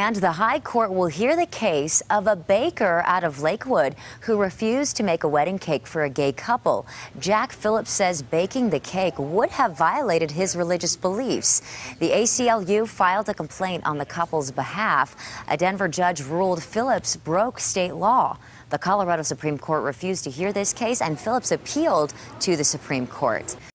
And the High Court will hear the case of a baker out of Lakewood who refused to make a wedding cake for a gay couple. Jack Phillips says baking the cake would have violated his religious beliefs. The ACLU filed a complaint on the couple's behalf. A Denver judge ruled Phillips broke state law. The Colorado Supreme Court refused to hear this case, and Phillips appealed to the Supreme Court.